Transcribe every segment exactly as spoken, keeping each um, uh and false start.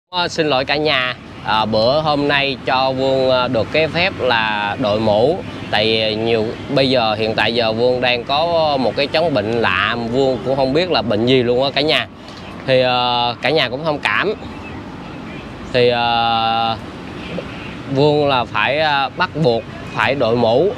À, xin lỗi cả nhà, à, bữa hôm nay cho Vương được cái phép là đội mũ. Tại vì nhiều bây giờ hiện tại giờ Vương đang có một cái chứng bệnh lạ, Vương cũng không biết là bệnh gì luôn á cả nhà. Thì uh, cả nhà cũng thông cảm. Thì uh, Vương là phải uh, bắt buộc phải đội mũ.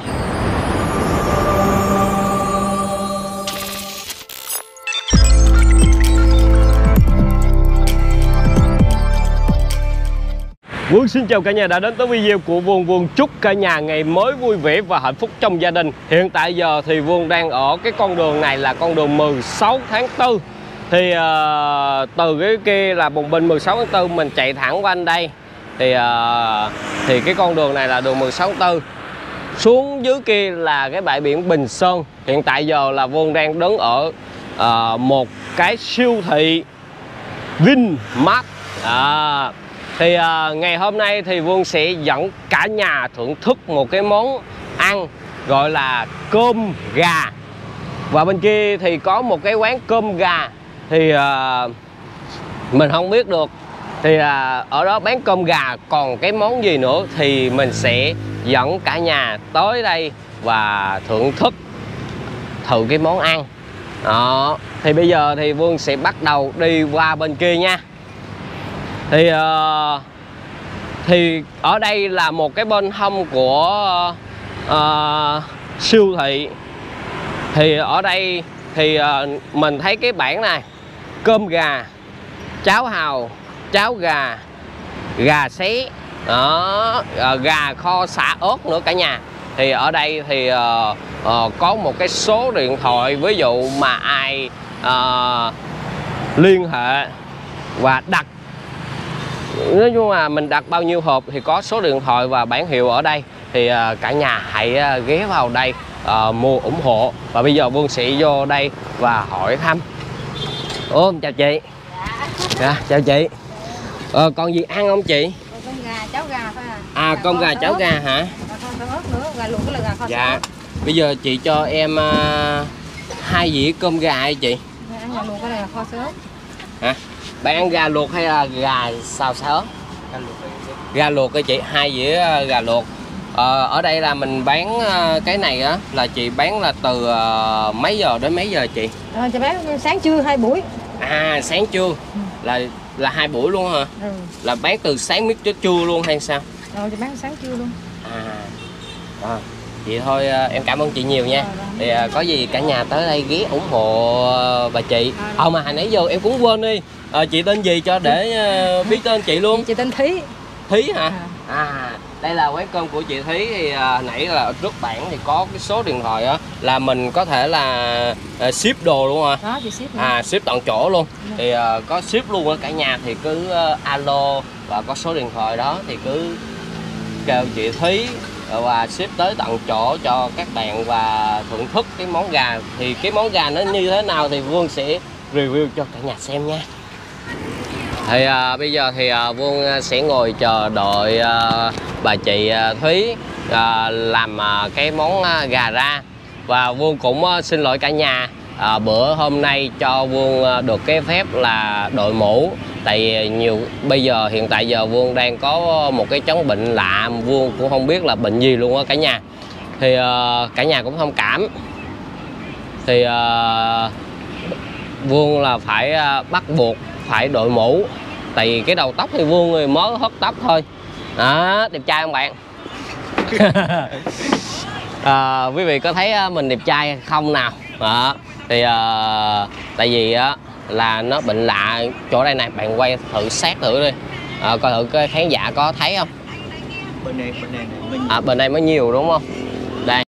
Vương xin chào cả nhà đã đến tới video của Vương. Vương chúc cả nhà ngày mới vui vẻ và hạnh phúc trong gia đình. Hiện tại giờ thì Vương đang ở cái con đường này là con đường mười sáu tháng tư. Thì uh, từ cái kia là bùng binh mười sáu tháng tư mình chạy thẳng qua anh đây. Thì uh, thì cái con đường này là đường mười sáu tháng tư. Xuống dưới kia là cái bãi biển Bình Sơn. Hiện tại giờ là Vương đang đứng ở uh, một cái siêu thị Vinmart. À, Thì uh, ngày hôm nay thì Vương sẽ dẫn cả nhà thưởng thức một cái món ăn gọi là cơm gà. Và bên kia thì có một cái quán cơm gà. Thì uh, mình không biết được thì uh, ở đó bán cơm gà còn cái món gì nữa. Thì mình sẽ dẫn cả nhà tới đây và thưởng thức thử cái món ăn đó. Thì bây giờ thì Vương sẽ bắt đầu đi qua bên kia nha. Thì uh, thì ở đây là một cái bên hông của uh, siêu thị. Thì ở đây thì uh, mình thấy cái bảng này: cơm gà, cháo hàu, cháo gà, gà xé đó, uh, gà kho xả ớt nữa cả nhà. Thì ở đây thì uh, uh, có một cái số điện thoại, ví dụ mà ai uh, liên hệ và đặt, nói chung là mình đặt bao nhiêu hộp thì có số điện thoại và bản hiệu ở đây. Thì uh, cả nhà hãy uh, ghé vào đây uh, mua ủng hộ. Và bây giờ Vương sẽ vô đây và hỏi thăm. Ồ, chào chị. Dạ. Dạ, chào chị. Ờ, còn gì ăn không chị? Cơm gà, cháo gà thôi à. À, cơm gà, cháo gà hả? Gà kho xả ớt nữa, gà luộc cái là gà kho. Dạ. Bây giờ chị cho em uh, hai dĩa cơm gà hay chị? Ăn gà luộc cái là gà kho xả ớt. Hả? Bạn ăn gà luộc hay là gà xào xả ớt? Gà luộc cái chị, hai dĩa gà luộc. Ờ, ở đây là mình bán cái này á, là chị bán là từ uh, mấy giờ đến mấy giờ chị? Rồi chị bán sáng trưa hai buổi. À, sáng trưa. Ừ. Là là hai buổi luôn hả? Ừ. Là bán từ sáng miết tới trưa luôn hay sao? Rồi chị bán sáng trưa luôn. À. À, vậy thôi em cảm ơn chị nhiều nha. Thì có gì cả nhà tới đây ghé ủng hộ bà chị. Ờ à, mà hồi nãy giờ em cũng quên đi. À, chị tên gì cho để uh, biết tên chị luôn. Chị tên Thí. Thí hả? À, à đây là quán cơm của chị Thí. Thì uh, nãy là ở trước bảng thì có cái số điện thoại á, là mình có thể là uh, ship đồ luôn hả? Đó, chị ship luôn. À, ship tận chỗ luôn. Ừ. Thì uh, có ship luôn á cả nhà. Thì cứ uh, alo và có số điện thoại đó thì cứ kêu chị Thí và ship tới tận chỗ cho các bạn và thưởng thức cái món gà. Thì cái món gà nó như thế nào thì Vương sẽ review cho cả nhà xem nha. Thì à, bây giờ thì à, Vương sẽ ngồi chờ đợi à, bà chị à, Thúy à, làm à, cái món à, gà ra. Và Vương cũng à, xin lỗi cả nhà, à, bữa hôm nay cho Vương à, được cái phép là đội mũ. Tại vì nhiều bây giờ hiện tại giờ Vương đang có một cái chứng bệnh lạ, Vương cũng không biết là bệnh gì luôn á cả nhà. Thì uh, cả nhà cũng thông cảm. Thì uh, Vương là phải uh, bắt buộc phải đội mũ. Tại vì cái đầu tóc thì Vương thì mới hớt tóc thôi. Đó, đẹp trai không bạn? À, quý vị có thấy mình đẹp trai không nào? Đó. Thì uh, tại vì á uh, là nó bệnh lạ chỗ đây này, bạn quay thử sát thử đi, à, coi thử cái khán giả có thấy không. Bên này, bên này, bên à, bên đây mới nhiều đúng không? Đây.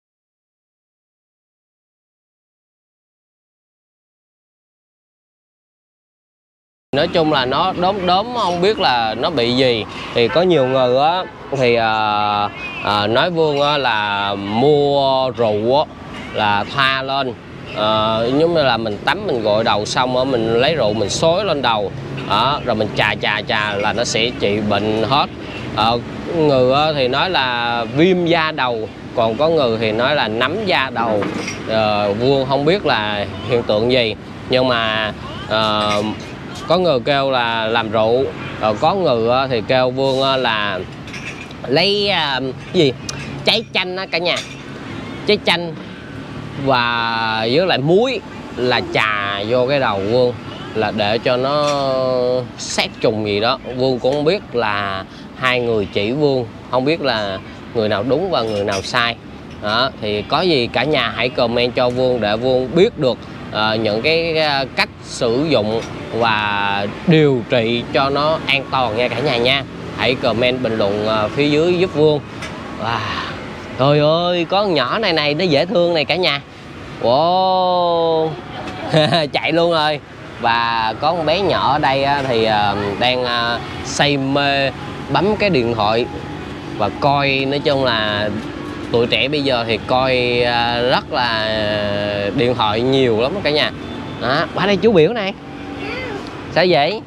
Nói chung là nó đốm đốm không biết là nó bị gì. Thì có nhiều người á thì à, à, nói Vương á, là mua rượu á, là thoa lên. À, giống như là mình tắm mình gội đầu xong á, mình lấy rượu mình xối lên đầu đó, rồi mình chà chà chà là nó sẽ trị bệnh hết. À, người thì nói là viêm da đầu, còn có người thì nói là nấm da đầu. À, Vương không biết là hiện tượng gì, nhưng mà à, Có người kêu là làm rượu, rồi có người thì kêu Vương là lấy uh, gì trái chanh á cả nhà, trái chanh và với lại muối là chà vô cái đầu Vương là để cho nó sát trùng gì đó. Vương cũng không biết, là hai người chỉ Vương, không biết là người nào đúng và người nào sai đó. Thì có gì cả nhà hãy comment cho Vương để Vương biết được uh, những cái uh, cách sử dụng và điều trị cho nó an toàn nha cả nhà nha. Hãy comment bình luận uh, phía dưới giúp Vương. Wow. Trời ơi, có con nhỏ này này nó dễ thương này cả nhà. Wow. Chạy luôn rồi. Và có con bé nhỏ ở đây thì uh, đang uh, say mê bấm cái điện thoại và coi. Nói chung là tuổi trẻ bây giờ thì coi uh, rất là điện thoại nhiều lắm cả nhà. Đó, qua đây chú biểu này. Sao vậy?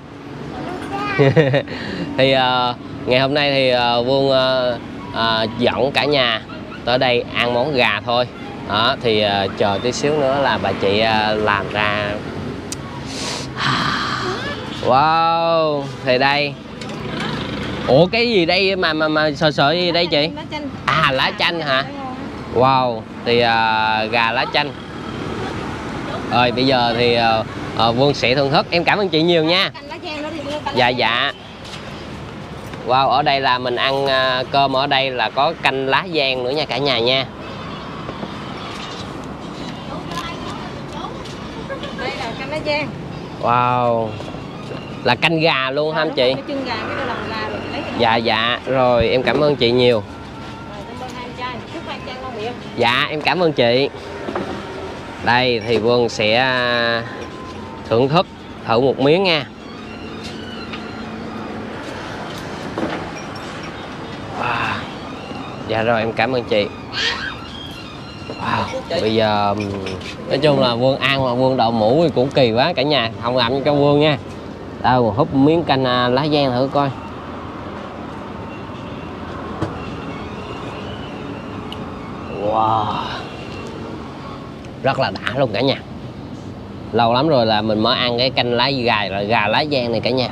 Thì uh, ngày hôm nay thì uh, Vương uh, uh, dẫn cả nhà tới đây ăn món gà thôi. Đó, thì uh, chờ tí xíu nữa là bà chị uh, làm ra. Wow, thì đây. Ủa cái gì đây mà mà mà sờ sờ gì đây chị? À, lá chanh hả? Wow, thì uh, gà lá chanh. Rồi bây giờ thì uh, uh, Vương sẽ thưởng thức. Em cảm ơn chị nhiều nha. Dạ dạ. Wow, ở đây là mình ăn uh, cơm ở đây là có canh lá giang nữa nha cả nhà nha. Đây là canh lá giang. Wow. Là canh gà luôn hả anh chị? Chân gà, cái lòng gà rồi lấy. Dạ dạ, rồi em cảm ơn chị nhiều. Rồi, dạ em cảm ơn chị. Đây thì Vương sẽ thưởng thức thử một miếng nha. Wow. Dạ rồi em cảm ơn chị. Wow. Bây giờ nói chung là Vương ăn mà Vương đậu mũ thì cũng kỳ quá cả nhà, không làm cho Vương nha. Đâu húp miếng canh lá giang thử coi. Wow. Rất là đã luôn cả nhà. Lâu lắm rồi là mình mới ăn cái canh lá gà là gà lá giang này cả nhà.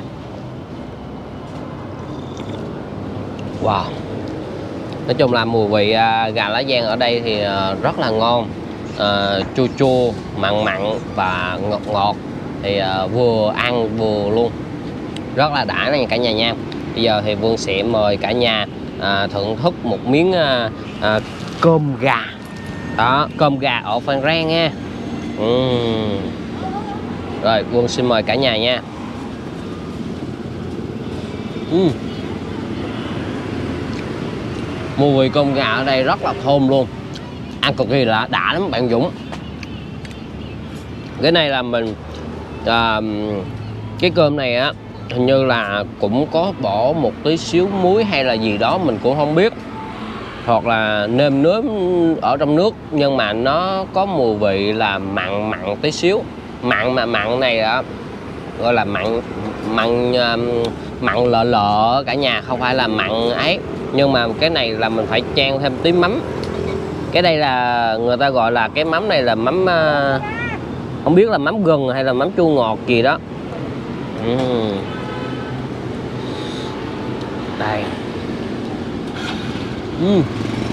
Wow. Nói chung là mùi vị uh, gà lá giang ở đây thì uh, rất là ngon, uh, chua chua, mặn mặn và ngọt ngọt. Thì uh, vừa ăn vừa luôn, rất là đã này cả nhà nha. Bây giờ thì Vương sẽ mời cả nhà uh, thưởng thức một miếng uh, uh, cơm gà. Đó, cơm gà ở Phan Rang nha. uhm. Rồi Vương xin mời cả nhà nha. uhm. Mùi vị cơm gà ở đây rất là thơm luôn, ăn cực kỳ là đã lắm bạn Dũng. Cái này là mình à, cái cơm này á hình như là cũng có bỏ một tí xíu muối hay là gì đó mình cũng không biết, hoặc là nêm nếm ở trong nước, nhưng mà nó có mùi vị là mặn mặn tí xíu. Mặn mà mặn này á gọi là mặn mặn mặn lợ lợ cả nhà, không phải là mặn ấy. Nhưng mà cái này là mình phải chan thêm tí mắm. Cái đây là người ta gọi là cái mắm này là mắm không biết là mắm gừng hay là mắm chua ngọt gì đó. uhm. Đây. uhm.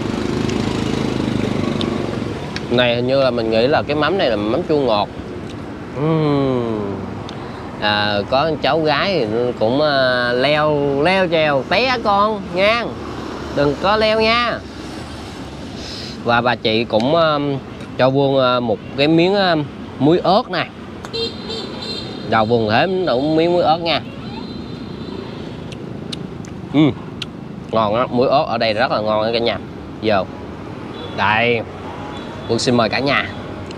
Này hình như là mình nghĩ là cái mắm này là mắm chua ngọt. uhm. À, có cháu gái cũng uh, leo leo trèo té con nha, đừng có leo nha. Và bà chị cũng uh, cho Vương uh, một cái miếng uh, muối ớt nè. Đầu Vương thêm đủ miếng muối ớt nha. ừ. Ngon đó, muối ớt ở đây rất là ngon cả nhà. Giờ đây Vương xin mời cả nhà.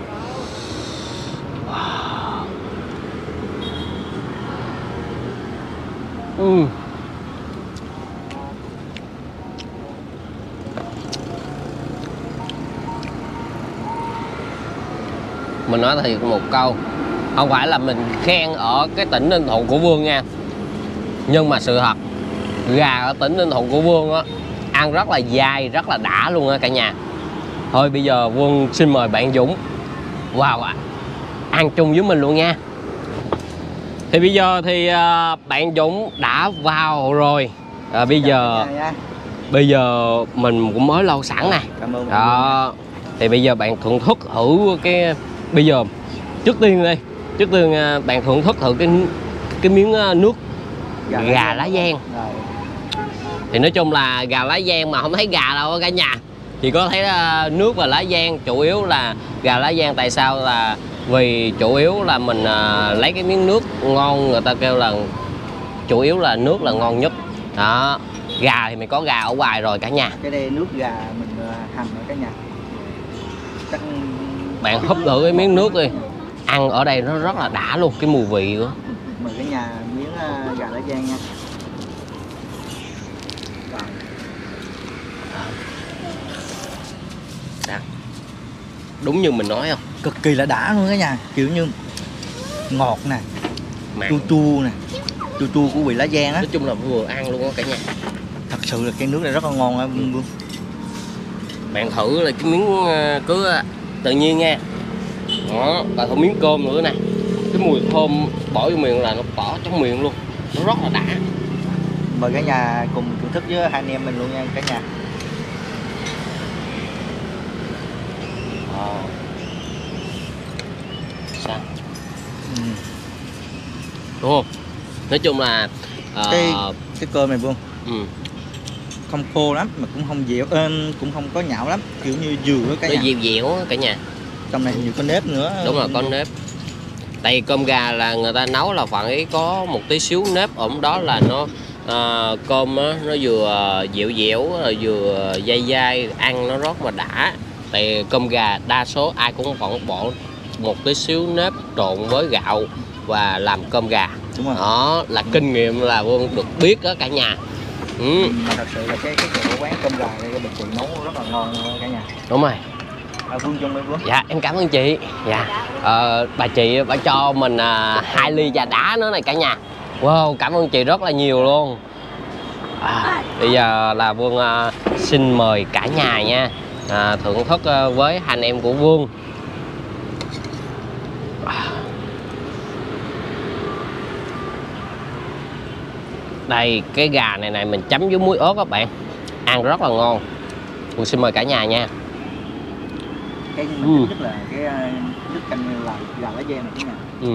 uhm. Mình nói thiệt một câu, không phải là mình khen ở cái tỉnh Ninh Thuận của Vương nha, nhưng mà sự thật gà ở tỉnh Ninh Thuận của Vương á ăn rất là dai, rất là đã luôn á cả nhà. Thôi bây giờ Vương xin mời bạn Dũng vào wow, ăn chung với mình luôn nha. Thì bây giờ thì à, bạn Dũng đã vào rồi. À, bây giờ bây giờ mình cũng mới lau sẵn nè. Cảm ơn Đó. Thì bây giờ bạn thưởng thức thử cái bây giờ trước tiên đi, trước tiên à, bạn thưởng thức thử cái cái miếng à, nước gà, gà lá giang. Thì nói chung là gà lá giang mà không thấy gà đâu cả nhà, chỉ có thấy uh, nước và lá giang. Chủ yếu là gà lá giang, tại sao là vì chủ yếu là mình uh, lấy cái miếng nước ngon, người ta kêu là chủ yếu là nước là ngon nhất đó. Gà thì mình có gà ở ngoài rồi cả nhà. Cái đây nước gà mình hầm ở cả nhà. Chắc... bạn húp thử cái miếng nước đi, ăn ở đây nó rất là đã luôn, cái mùi vị của mời cả nhà miếng uh, gà lá giang nha. Đúng như mình nói không, cực kỳ là đã luôn cả nhà, kiểu như ngọt nè, Mặn. chua chua nè, chua chua của vị lá giang á. Nói chung là vừa ăn luôn á cả nhà. Thật sự là cái nước này rất là ngon á Vương. Bạn thử là cái miếng cứ tự nhiên nha. Đó, và thử miếng cơm nữa nè. Cái mùi thơm bỏ vô miệng là nó tỏ trong miệng luôn, nó rất là đã. Mời cả nhà cùng thưởng thức với hai anh em mình luôn nha cả nhà. Ờ. Sao? Ừ. Đúng không? Nói chung là uh... cái cái cơm này Vương, ừ. không khô lắm mà cũng không dẻo, ơ, cũng không có nhão lắm, kiểu như vừa cả nó nhà. dẻo dẻo cả nhà. Trong này nhiều có nếp nữa. Đúng rồi, có nếp. Tại vì cơm gà là người ta nấu là phản ý có một tí xíu nếp ở đó, là nó uh, cơm á, nó vừa dẻo dẻo rồi vừa dai dai, ăn nó rất là đã. Tại cơm gà đa số ai cũng vẫn bỏ một tí xíu nếp trộn với gạo và làm cơm gà. Đúng rồi. Đó là kinh nghiệm là Vương được biết đó cả nhà. Ừ. Mà thật sự là cái cái chỗ quán cơm gà đây bà chị nấu rất là ngon cả nhà. Đúng rồi. À, Vương Trung ơi Vương. Dạ em cảm ơn chị. Dạ ờ, bà chị bà cho mình à, hai ly trà đá nữa này cả nhà. Wow, cảm ơn chị rất là nhiều luôn. À, bây giờ là Vương à, xin mời cả nhà nha, à, thưởng thức à, với hai anh em của Vương. À. Đây cái gà này này mình chấm với muối ớt các bạn, ăn rất là ngon. Vương xin mời cả nhà nha. Cái mình ừ. thích nhất là cái nước canh là gà lá giang này cả nhà. Ừ.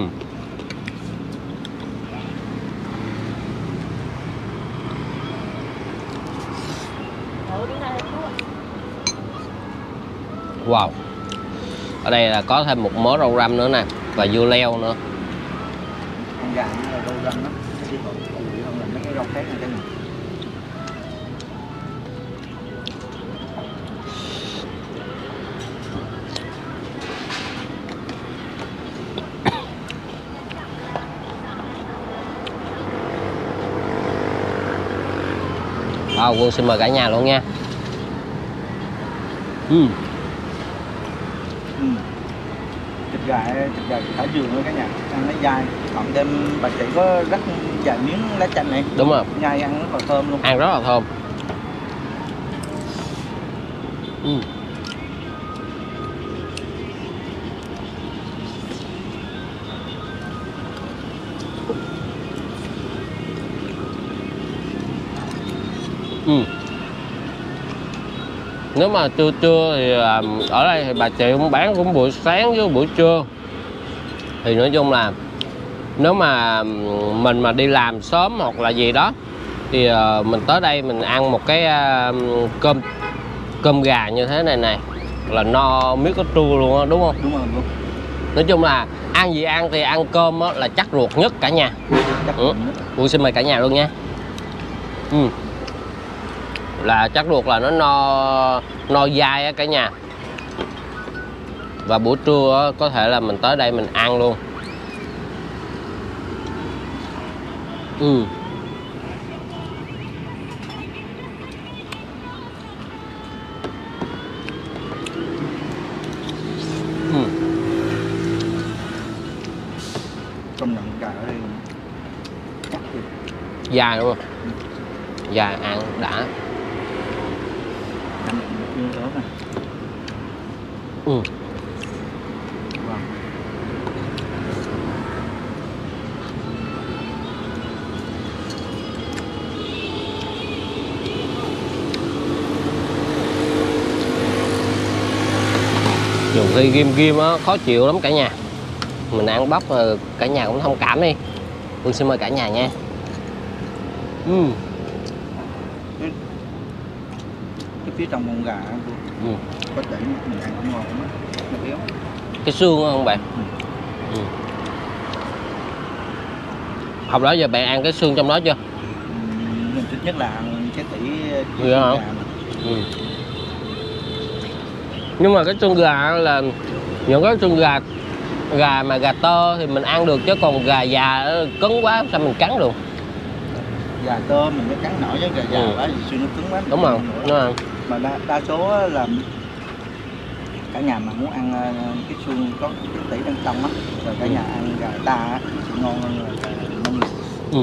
Wow. Ở đây là có thêm một mớ rau răm nữa nè, và dưa leo nữa. Con gà nó là rau răm đó, chứ còn không là mấy cái rau khác này cả nhà. Wow, Quân xin mời cả nhà luôn nha. Ừ. Ừ. Thịt gà, thịt gà thả vườn luôn cả nhà, ăn nó dai, cộng thêm bà chị có rắc vài miếng lá chanh này. Đúng rồi. Nhai ăn rất là thơm luôn. Ăn rất là thơm. Ừ. Ừ. Nếu mà trưa trưa thì ở đây thì bà chị cũng bán cũng buổi sáng với buổi trưa. Thì nói chung là nếu mà mình mà đi làm sớm hoặc là gì đó thì mình tới đây mình ăn một cái cơm cơm gà như thế này này là no miếng có chua luôn á, đúng không? Đúng rồi luôn. Nói chung là ăn gì ăn thì ăn cơm á, là chắc ruột nhất cả nhà. Ừ. Tôi xin mời cả nhà luôn nha. Ừ. Là chắc ruột là nó no no dai á cả nhà. Và buổi trưa á, có thể là mình tới đây mình ăn luôn. Ừ. Ừ. Công nhận gà ở đây chắc thiệt. Dài đúng không? Ừ. Dài ăn đã. Cảm ơn tốt này. Ừ. Wow. Nhiều khi ghim ghim á khó chịu lắm cả nhà. Mình ăn bắp cả nhà cũng thông cảm đi. Mình xin mời cả nhà nha. uhm. Cái phía trong con gà ừ. có thể mình ăn cũng ngon lắm, nó béo. Cái xương không bạn? ừ. Ừ. Hôm đó giờ bạn ăn cái xương trong đó chưa? Mình thích nhất là ăn cái tỉ Vậy hả? Ừ. Nhưng mà cái xương gà là những cái xương gà gà mà gà tơ thì mình ăn được, chứ còn gà già cứng quá sao mình cắn được. Gà tơ mình mới cắn nổi, với gà già ừ. quá thì xương nó cứng quá. Đúng rồi. Đúng rồi. Mà đa, đa số là cả nhà mà muốn ăn cái xương có cái tỉ bên trong á, rồi cả ừ. nhà ăn gà ta á, nó sẽ ngon hơn là gà nông nghiệp. Ừ.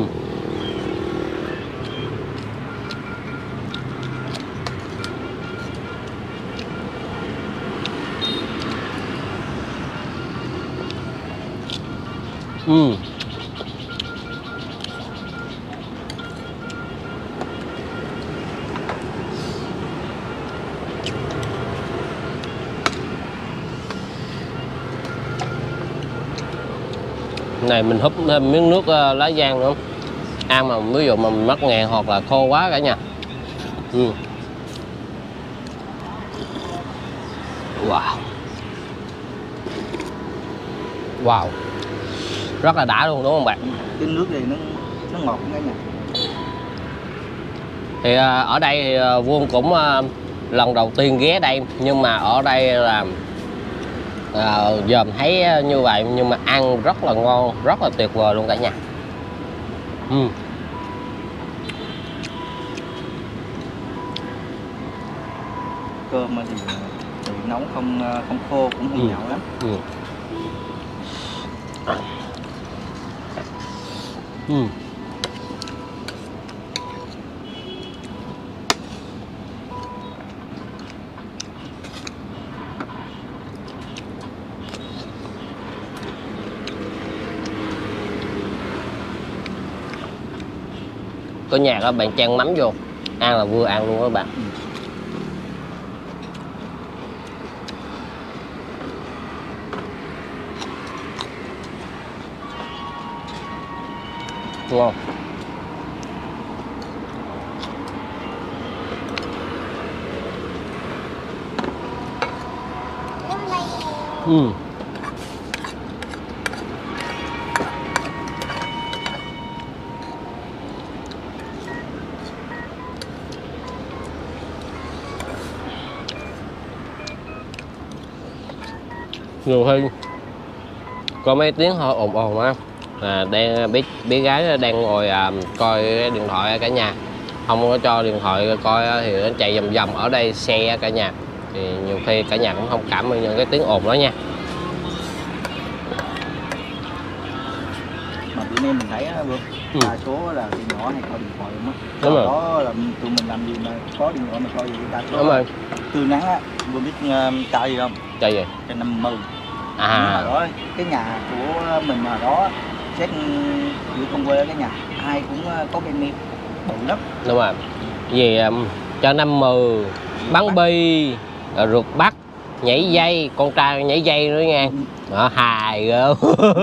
Ừ. Này mình húp thêm miếng nước uh, lá giang nữa. Ăn mà ví dụ mà mình mắc nghẹn hoặc là khô quá cả nhà. Ừ. Wow. Wow. Rất là đã luôn đúng không bạn? Cái nước này nó nó ngọt cả nhà. Thì uh, ở đây thì uh, Vuông cũng uh, lần đầu tiên ghé đây, nhưng mà ở đây là uh, giờ mình thấy như vậy nhưng mà ăn rất là ngon, rất là tuyệt vời luôn cả nhà. Ừ. Cơm thì, thì nấu không không khô cũng không ừ. nhão lắm. Ừ. Ừ. Có nhà các bạn chan mắm vô, ăn là vừa ăn luôn các bạn. Ngon. Ừ. Nhiều khi có mấy tiếng hơi ồn ồn á, à, đang bé bé gái đang ngồi à, coi điện thoại cả nhà, không có cho điện thoại coi thì nó chạy vòng vòng ở đây xe cả nhà, thì nhiều khi cả nhà cũng không cảm ơn những cái tiếng ồn đó nha. Mà bữa nay mình thấy á, ừ. đa số là tụi nhỏ hay coi điện thoại lắm á. Đúng rồi. Đó là tụi mình làm gì mà có điện thoại mà coi gì, đa số đúng rồi. Từ nắng á, vừa biết uh, chơi gì không? Chơi gì? Chơi năm mươi. À. Đó, cái nhà của mình mà đó xét giữa con quê cái nhà ai cũng có cái miệng bự lắm. Đúng rồi. Vì um, cho năm mười, bắn bi, rượt bắt, nhảy dây, con trai nhảy dây nữa nha. Đó, hài gớm.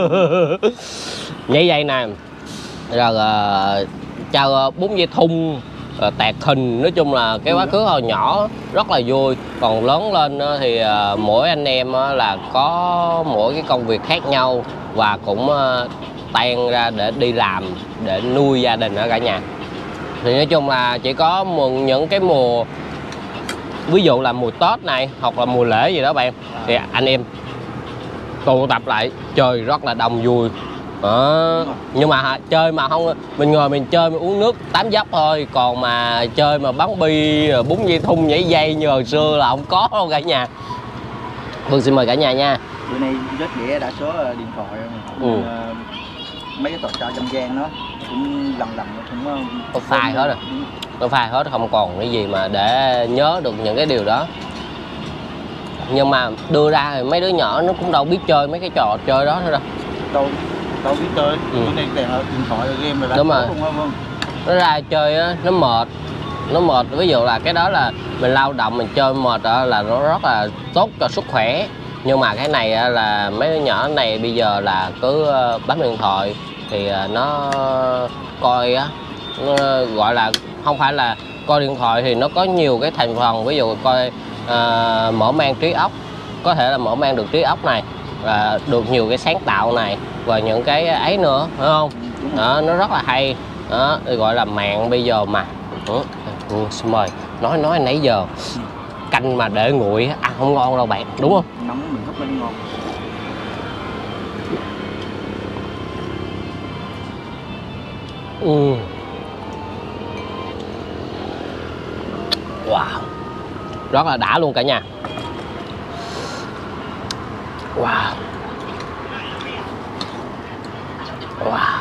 Nhảy dây nè, rồi uh, chơi uh, bún dây thun, uh, tẹt hình, nói chung là cái quá khứ hồi nhỏ rất là vui. Còn lớn lên uh, thì uh, mỗi anh em uh, là có mỗi cái công việc khác nhau và cũng uh, tan ra để đi làm để nuôi gia đình ở cả nhà. Thì nói chung là chỉ có một, những cái mùa ví dụ là mùa Tết này hoặc là mùa lễ gì đó bạn, thì anh em tụ tập lại chơi rất là đông vui. Đó. Nhưng mà chơi mà không, mình ngồi mình chơi mình uống nước tám dốc thôi, còn mà chơi mà bắn bi bún dây thun nhảy dây như hồi xưa là không có đâu cả nhà. Vương xin mời cả nhà nha. Bữa nay rất dễ đa số là điện thoại. ừ. uh, mấy cái trò chơi dân gian đó cũng lần lần cũng có phai hết rồi, có phai hết, không còn cái gì mà để nhớ được những cái điều đó. Nhưng mà đưa ra thì mấy đứa nhỏ nó cũng đâu biết chơi mấy cái trò chơi đó nữa đâu. Đâu đâu biết chơi. ừ. Bữa nay tiền ở điện thoại game rồi. Đúng rồi. Nó ra chơi á, nó mệt, nó mệt. Ví dụ là cái đó là mình lao động mình chơi mệt đó, là nó rất là tốt cho sức khỏe. Nhưng mà cái này á, là mấy đứa nhỏ này bây giờ là cứ ờ, bấm điện thoại thì ờ, nó coi á, nó gọi là không phải là coi điện thoại thì nó có nhiều cái thành phần, ví dụ coi ờ, mở mang trí óc, có thể là mở mang được trí óc này, và được nhiều cái sáng tạo này và những cái ấy nữa, phải không? Đó, nó rất là hay. Đó, gọi là mạng bây giờ mà. Ừ, ừ, xin mời. Nói nói nãy giờ canh mà để nguội ăn không ngon đâu bạn, đúng không? Nóng mình hấp lên ngon. Ừ. Wow, rất là đã luôn cả nhà. Wow. Wow.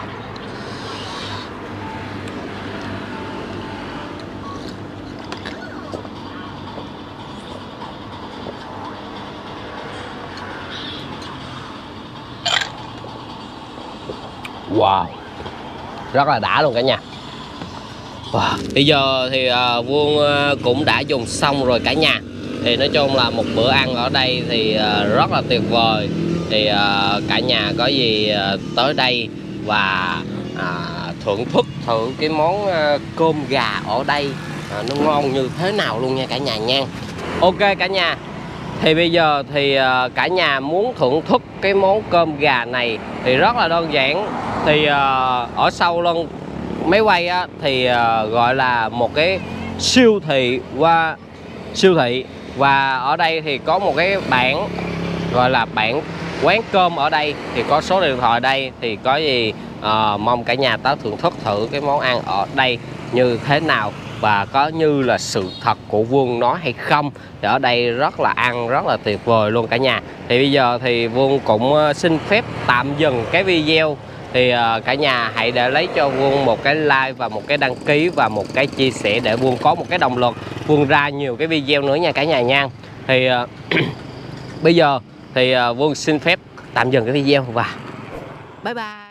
Wow, rất là đã luôn cả nhà. Wow. Bây giờ thì uh, Vuông uh, cũng đã dùng xong rồi cả nhà. Thì nói chung là một bữa ăn ở đây thì uh, rất là tuyệt vời. Thì uh, cả nhà có gì uh, tới đây và uh, thưởng thức thử cái món uh, cơm gà ở đây uh, nó ngon như thế nào luôn nha cả nhà nha. Ok cả nhà. Thì bây giờ thì uh, cả nhà muốn thưởng thức cái món cơm gà này thì rất là đơn giản. Thì uh, ở sau lưng máy quay á, thì uh, gọi là một cái siêu thị qua siêu thị, và ở đây thì có một cái bảng gọi là bảng quán cơm ở đây, thì có số điện thoại đây, thì có gì uh, mong cả nhà tới thưởng thức thử cái món ăn ở đây như thế nào và có như là sự thật của Vuông nói hay không. Thì ở đây rất là ăn rất là tuyệt vời luôn cả nhà. Thì bây giờ thì Vuông cũng uh, xin phép tạm dừng cái video. Thì uh, cả nhà hãy để lấy cho Vuông một cái like và một cái đăng ký và một cái chia sẻ để Vuông có một cái động lực Vuông ra nhiều cái video nữa nha cả nhà nha. Thì uh, bây giờ thì uh, Vuông xin phép tạm dừng cái video và bye bye.